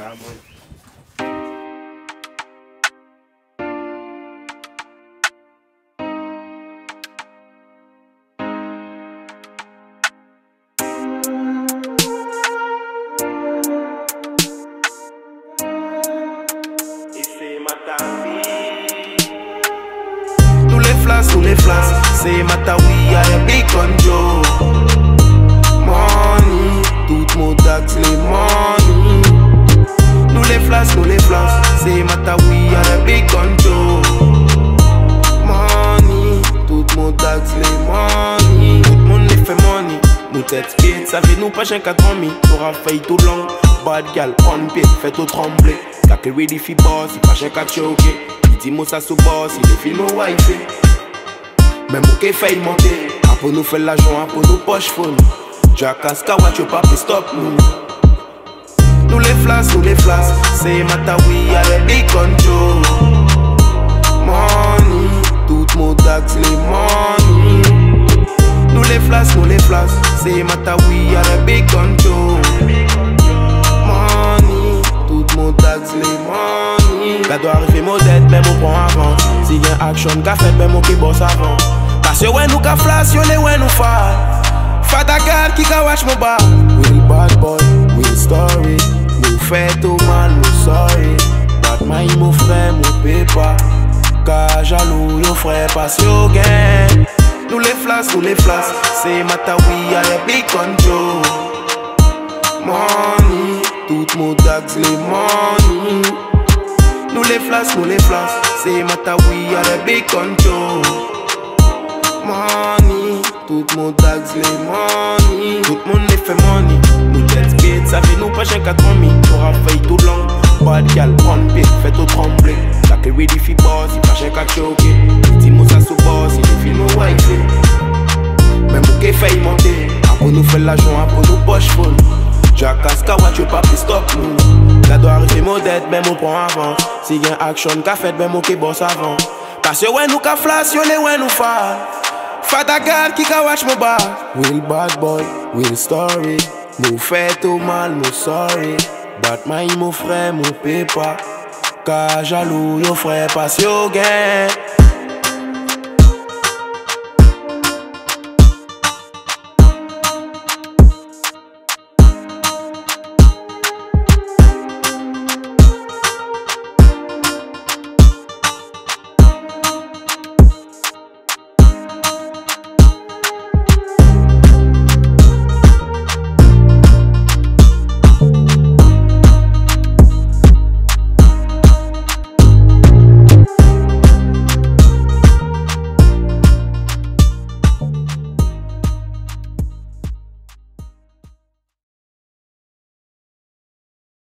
Tous les flashs, c'est Matawi, a big control. Money, tout mon tax, les money. Nous les flashs, c'est Matawi, a big control. Money, tout mon tax, les money. Tout le monde les fait money. Nous tête skate, ça fait nous pas chien 4 000. T'auras failli tout long. Bad gal, on pied, fait tout trembler. T'as que ready fi boss, il pas chien 4 choqué. Il dit moi ça sous boss, il est film au wifi. Même au qui fait monter, après nous fait l'argent, après nous poche phone. Jackass, Kawach, pas plus stop nous. Nous les flashs, c'est Matawi, a le big control. Money, tout mon tax, les money. Nous les flashs, c'est Matawi, a le big control. Money, tout mon tax, les money. La doit arriver modèle, même au point avant. Si y'a action, qu'a fait, même au qui bosse avant. Parce que ouais nous ka flash, yo les ouais nous fall. Fata gal qui ka watch mon bar. Will bad boy, will story. Nous fait tout mal, nous sorry. Batman mon frère, mon pépa. Ka jaloux, yo frère, passe yo gain. Nous les flashs, c'est Matawi, a le big control. Money, tout mon tax, les money. Nous les flashs, c'est Matawi, a le big control. Money, tout mon tax, les money. Tout le monde les fait money. Nous tête skate, ça fait nous pas chien 4 000. T'auras failli tout long. Bad gal, on pied, fait tout trembler. T'as que ready fi boss, il pas chien 4 choqué. Il dit moi ça sous boss, il est film au wifi. Même au qui fait monter, après nous fait l'argent, après nous poche phone. Jackass, Kawach, pas plus stop nous. La doit arriver modèle, même au point avant. Si y'a action, qu'a fait, même au qui bosse avant. Parce que ouais nous ka flash, yo les ouais nous fall. Fata gal qui ka watch mon bar. Will bad boy, will story. Nous fait tout mal, nous sorry. Batman mon frère, mon pépa. Ka jaloux, yo frère, passe yo gain.